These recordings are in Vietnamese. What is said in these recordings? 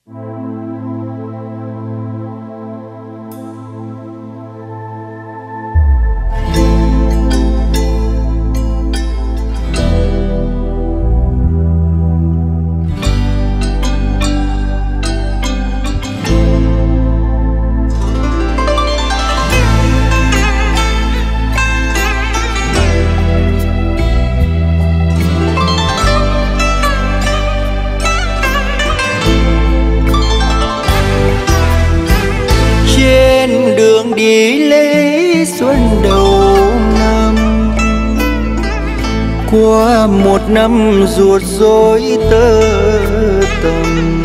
Đi lễ xuân đầu năm, qua một năm ruột rối tơ tầm.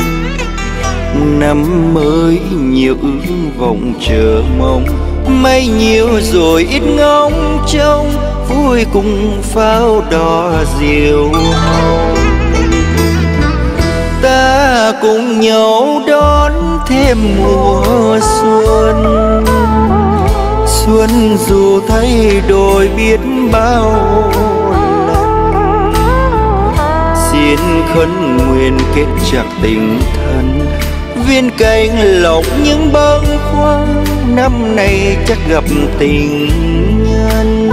Năm mới nhiều ước vọng chờ mong, mây nhiều rồi ít ngóng trông, vui cùng pháo đỏ diều hồng. Ta cùng nhau đón thêm mùa xuân, xuân dù thay đổi biết bao lần. Xin khấn nguyện kết chặt tình thân, viên cành lộc những bâng khuâng, năm nay chắc gặp tình nhân.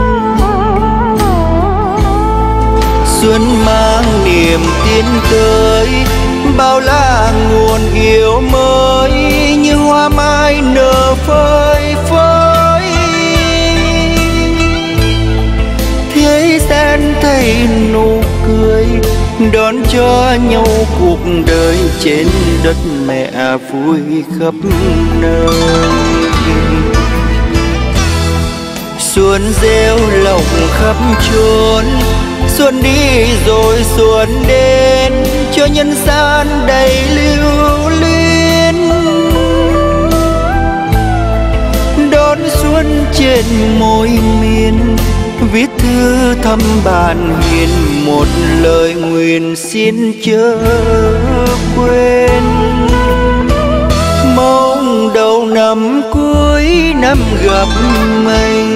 Xuân mang niềm tiến tới, bao la nguồn yêu mới, như hoa mai nở phơi phới. Thế gian thấy nụ cười, đón cho nhau cuộc đời, trên đất mẹ vui khắp nơi. Xuân reo lộc khắp chốn, xuân đi rồi xuân đến, cho nhân gian đầy lưu luyến. Đón xuân trên môi miền, viết thư thăm bạn hiền, một lời nguyện xin chớ quên. Mong đầu năm cuối năm gặp may,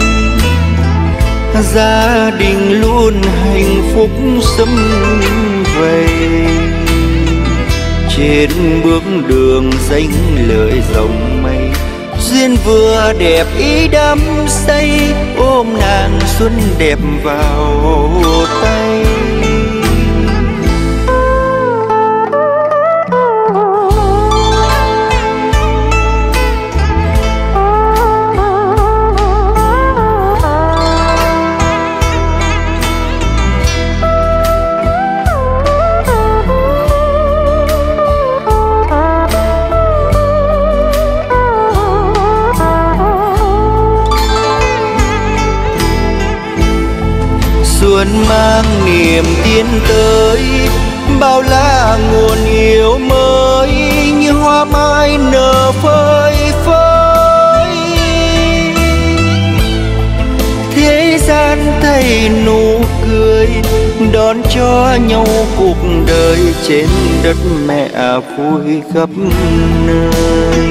gia đình luôn hạnh phúc sum vầy. Trên bước đường danh lợi rộng mây, duyên vừa đẹp ý đắm say, ôm nàng xuân đẹp vào tay. Xuân mang niềm tiến tới, bao la nguồn yêu mới, như hoa mai nở phơi phới. Thế gian thấy nụ cười, đón cho nhau cuộc đời, trên đất mẹ vui khắp nơi.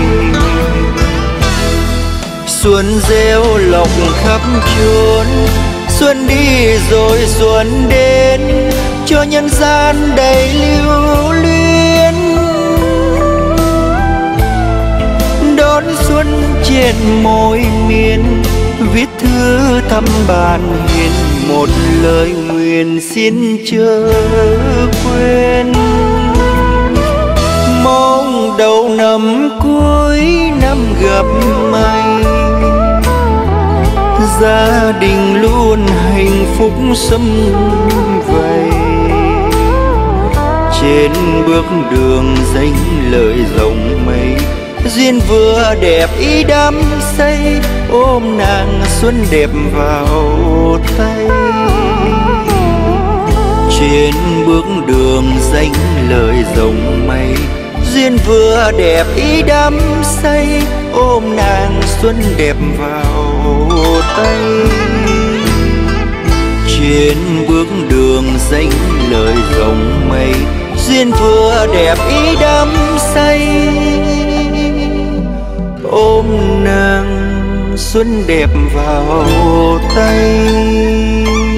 Xuân reo lộc khắp chốn, xuân đi rồi xuân đến, cho nhân gian đầy lưu luyến. Đón xuân trên môi miền, viết thư thăm bạn hiền, một lời nguyện xin chớ quên. Mong đầu năm cuối năm gặp may, gia đình luôn hạnh phúc sum vầy. Trên bước đường danh lợi rộng mây, duyên vừa đẹp ý đắm say, ôm nàng xuân đẹp vào tay. Trên bước đường danh lợi rộng mây, duyên vừa đẹp ý đắm say, ôm nàng xuân đẹp vào tay. Trên bước đường danh lời rộng mây, duyên vừa đẹp ý đắm say, ôm nàng xuân đẹp vào tay.